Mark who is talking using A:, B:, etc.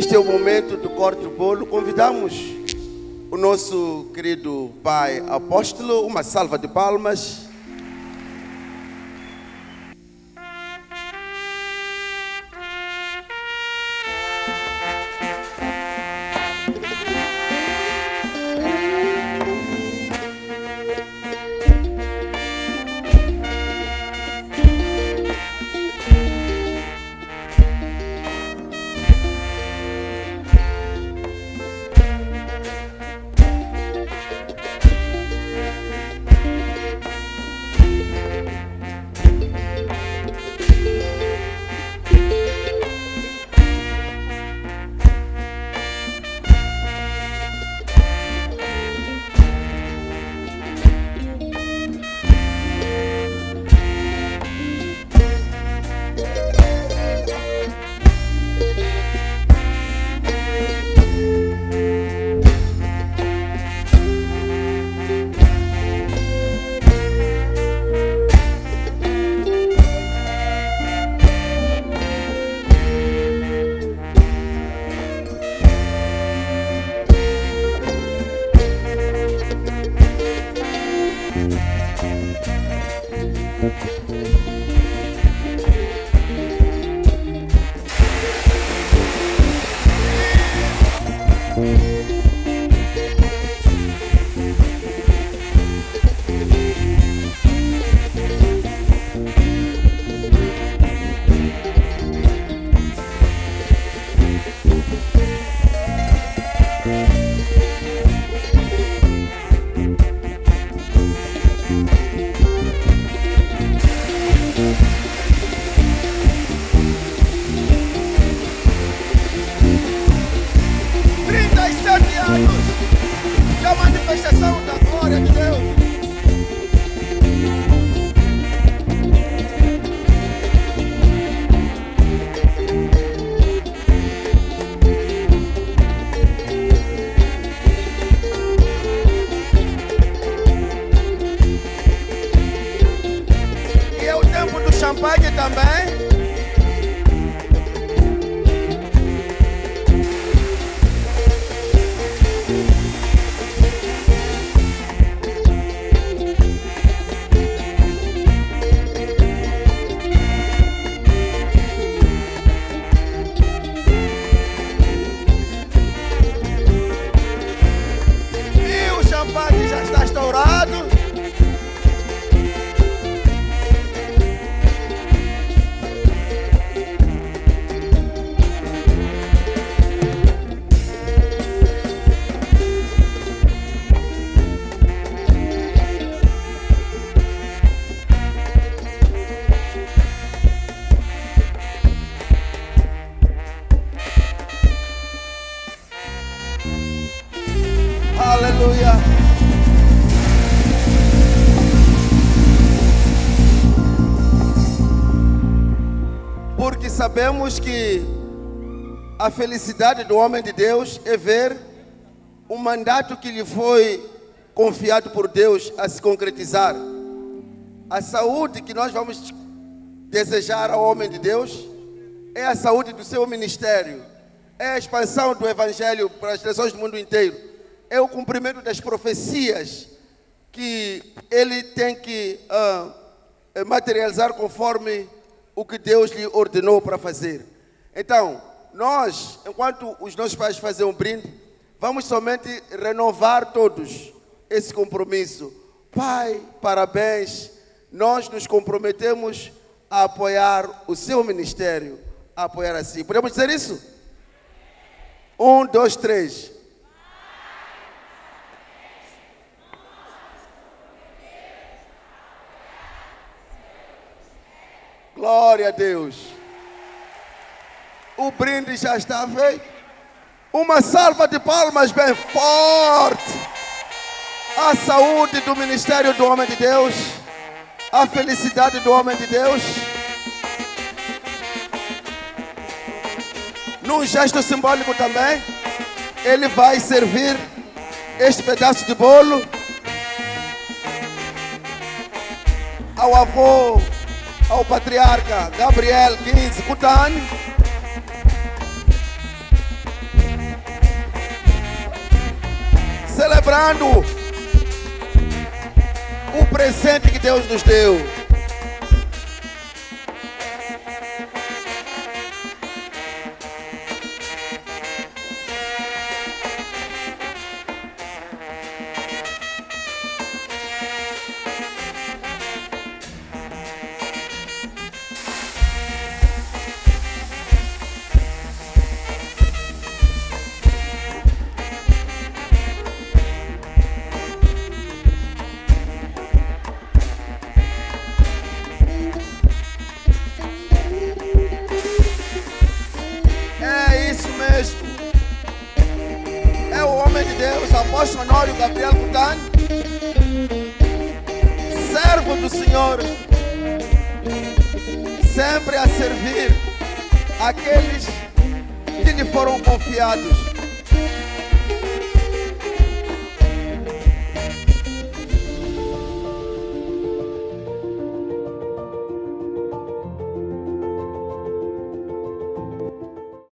A: Este é o momento do corte do bolo. Convidamos o nosso querido pai apóstolo. Uma salva de palmas. Champanhe também. E o champanhe já está estourado. Aleluia. Porque sabemos que a felicidade do homem de Deus é ver o mandato que lhe foi confiado por Deus a se concretizar. A saúde que nós vamos desejar ao homem de Deus é a saúde do seu ministério, é a expansão do evangelho para as nações do mundo inteiro. É o cumprimento das profecias que ele tem que materializar conforme o que Deus lhe ordenou para fazer. Então, nós, enquanto os nossos pais fazem um brinde, vamos somente renovar todos esse compromisso. Pai, parabéns, nós nos comprometemos a apoiar o seu ministério, a apoiar assim. Podemos dizer isso? 1, 2, 3. Glória a Deus. O brinde já está feito. Uma salva de palmas bem forte. A saúde do ministério do homem de Deus. A felicidade do homem de Deus. Num gesto simbólico também, ele vai servir este pedaço de bolo ao avô, ao patriarca Gabriel 15 Cutani, celebrando o presente que Deus nos deu. É o homem de Deus, apóstolo Honório Gabriel Cutani, servo do Senhor, sempre a servir aqueles que lhe foram confiados.